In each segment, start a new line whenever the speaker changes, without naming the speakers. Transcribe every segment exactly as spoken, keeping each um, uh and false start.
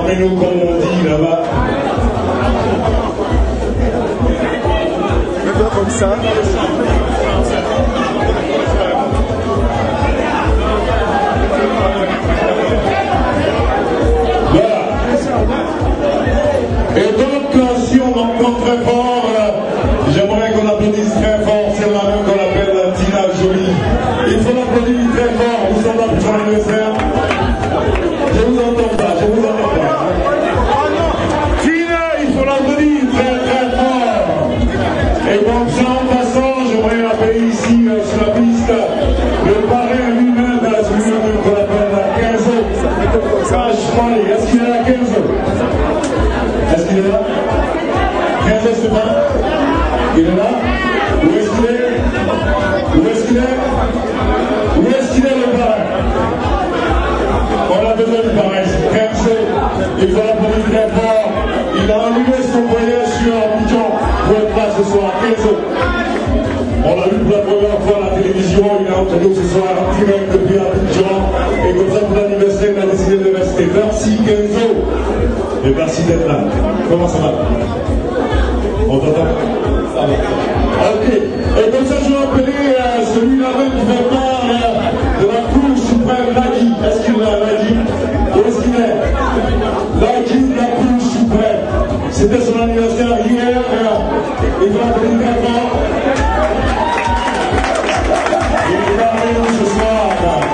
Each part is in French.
Formez-nous comme on dit là-bas.
Comme ça.
Voilà. Et donc, si on m'entend très fort, j'aimerais qu'on applaudisse très fort. C'est la même qu'on appelle Tina Jolie. Il faut l'applaudir très fort. Nous sommes là pour son anniversaire. Je vous entends pas, je vous entends pas. Tina, il faut l'applaudir très très fort. Et donc ça en passant, j'aimerais appeler ici euh, sur la piste le parrain lui-même, celui qu'on appelle la quinze autres. Est-ce qu'il est là quinze autres? Est-ce qu'il est là? quinze autres, c'est pas? Il est là? Où est-ce qu'il est? Où est-ce qu'il est? Où est-ce qu'il est le parrain? On a besoin du parrain, quinze autres. Il faut l'applaudir très fort. Il a allumé son voyage sur Abidjan pour être là ce soir, quinze autres. On l'a vu pour la première fois à la télévision, il est entre nous ce soir en direct depuis Abidjan. Et comme ça, pour l'anniversaire, il a décidé de rester. Merci Kenzo. Et merci d'être là. Comment ça va? On t'entend? Ça va. Ok. Et comme ça, je vais appeler euh, celui-là même qui fait part euh, de la Cour suprême, Nagui. Est-ce qu'il est là, Nagui? Où est-ce qu'il est? Nagui de la Cour suprême. C'était son anniversaire hier. Euh, il va appeler très fort. Il va venir ce soir.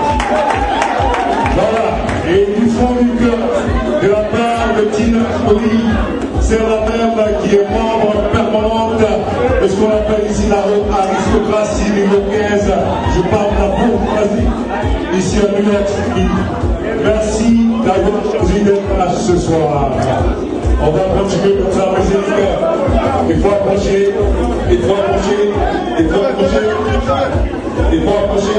Voilà. Et du fond du cœur, de la part de Tina Jolie, c'est la même qui est membre permanente de ce qu'on appelle ici l'aristocratie numéro quinze. Je parle de la bourgeoisie ici à New York City. Merci d'avoir choisi d'être là ce soir. On va continuer comme ça, musique. Il faut approcher, il faut approcher, il faut approcher, il faut approcher.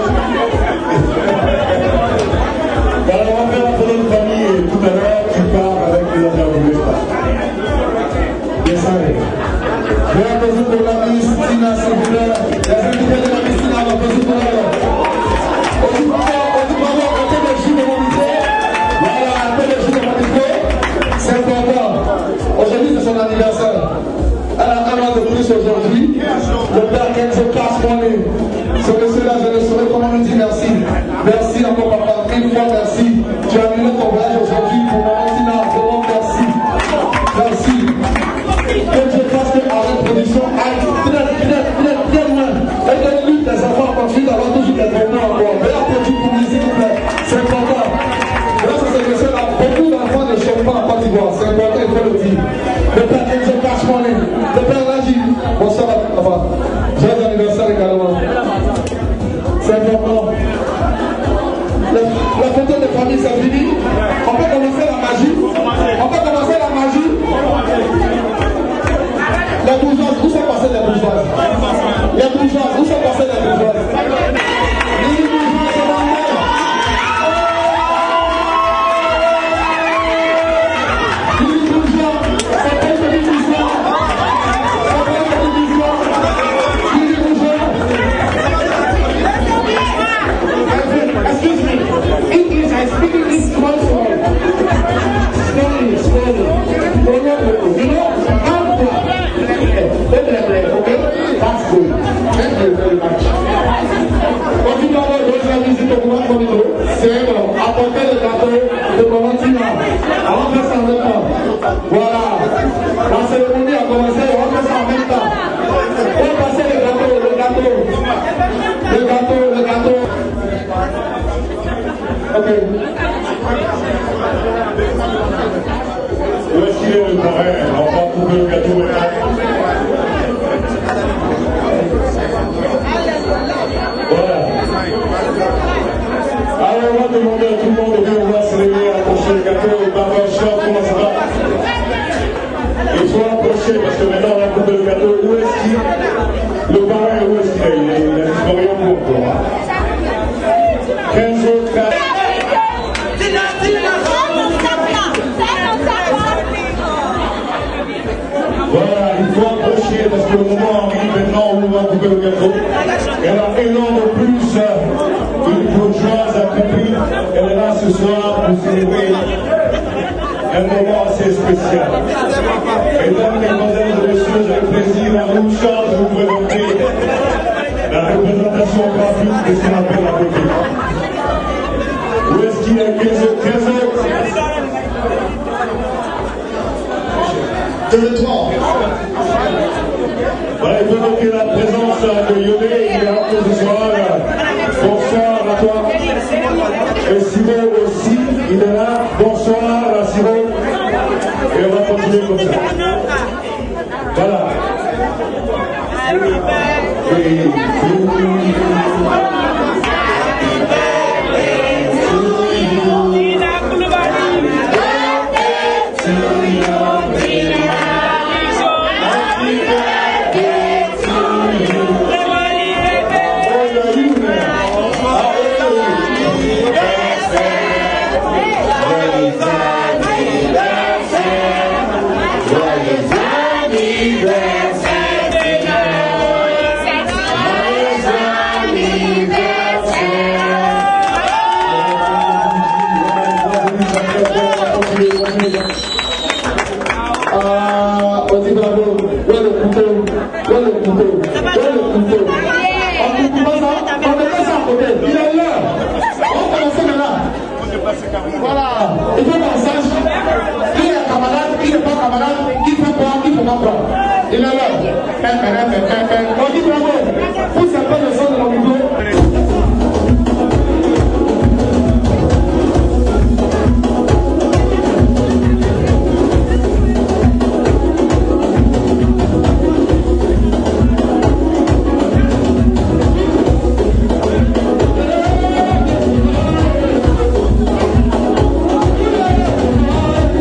Alors on va faire la photo de famille et tout à l'heure tu pars avec les interviewés. Bien salé. Je vais apposer pour la Miss Tina, s'il vous plaît. Les invités de la Miss Tina, on va poser pour elle. On dit pas, on dit pas, on fait des jus de mon micro. Voilà, on fait des jus de mon micro. C'est important. Aujourd'hui, c'est son anniversaire. Elle a un an de plus aujourd'hui. Le père Kenzo Cash Money. Ce monsieur-là, je ne saurais comment lui dire merci. Merci encore, papa. Une fois, merci. Tu as annulé ton voyage aujourd'hui pour Maman Tina. Vraiment, merci. Merci. Que Dieu fasse que Arrête Production aille très, très, très, très loin. Et que lui, les enfants continuent d'avoir toujours des moments encore. Mais applaudis pour lui, s'il vous plaît. C'est important. Grâce à ce monsieur-là, beaucoup d'enfants ne chôment pas en Côte d'Ivoire. C'est important, il faut le dire. Le père Kenzo Cash Money. Le père Nagui. Bonsoir, papa. Joyeux anniversaire également. C'est important. La, la photo de famille, c'est fini. On peut commencer la magie. On peut commencer la magie. Les bourgeoises, où sont passées les bourgeoises? Les bourgeoises, où sont passées les bourgeoises? Les bourgeoises, c'est la mer. Les bourgeois, c'est pas une division. C'est pas une division. Les bourgeois. Excuse me. English, I speak English small, small. Slowly, slowly. You know, I'm okay? That's good. Thank you very much. Continue à avoir d'autres visites au gouvernement communaux. C'est apporter le gâteau de Maman Tina. On va faire ça en même temps. Voilà. La cérémonie a commencé, on va faire ça en même temps. On va passer le gâteau, le gâteau. Le gâteau, le gâteau. Ok. Où est-ce qu'il est le parrain? On va couper le gâteau maintenant. Voilà. Alors on va demander à tout le monde de venir se lever, approcher le gâteau, le barbershop, comment ça va? Il faut approcher parce que maintenant on va couper le gâteau. Où est-ce qu'il est? Le parrain, où est-ce qu'il est? Il a disparu en cours, quoi. quinze autres cas. Voilà, il faut approcher parce que le moment arrive maintenant où on va couper le gâteau. Elle a un an de plus, une bourgeoise accomplie. Elle est là ce soir pour célébrer un moment assez spécial. Mesdames, Mesdemoiselles et Messieurs, j'ai le plaisir à vous chance de vous présenter la représentation graphique de ce qu'on appelle la copie. Où est-ce qu'il y a quinze autres?
Territoire.
Voilà, il faut noter la présence de Yodé, qui est là ce soir. Bonsoir à toi. Et Simon aussi, il est là. Bonsoir à Simon. Et on va continuer comme ça. Voilà. Et...
Voilà, il faut qu'on sache qui est camarade, qui n'est pas camarade, qui fait quoi, qui ne fait pas quoi. Il est là. On dit bravo. Vous savez pas le son de la vidéo.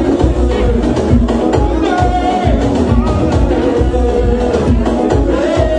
Hey!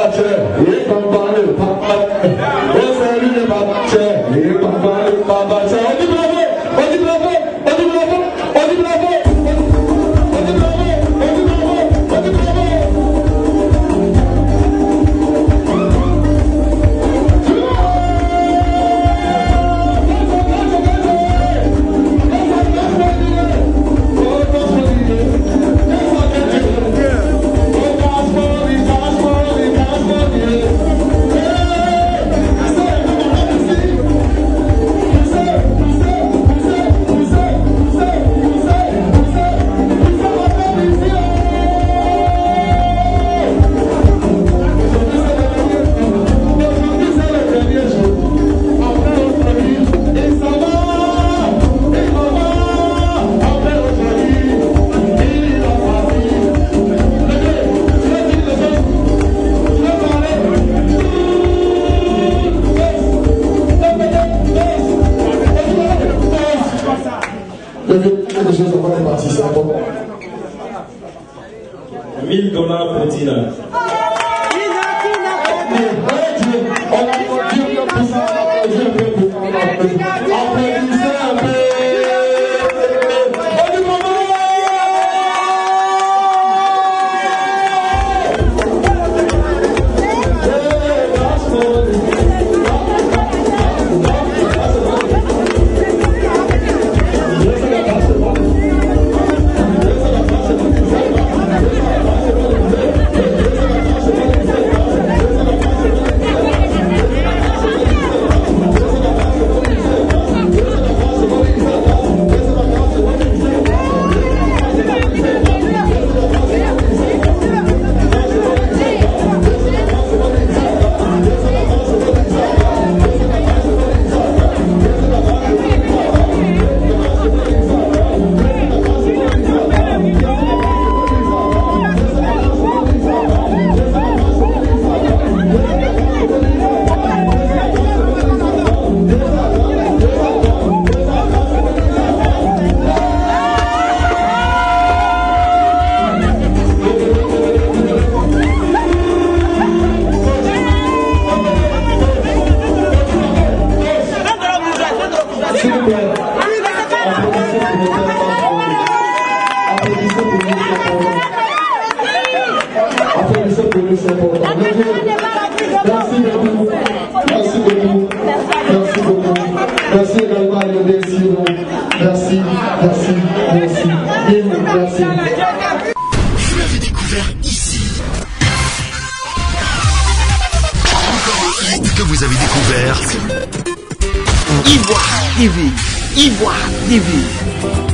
mille dollars pour Tina.
Merci également à Yodel Siro. Merci, merci, merci. Merci.
Vous l'avez découvert ici. Encore un hit que vous avez découvert. Ivoire T V. Ivoire T V.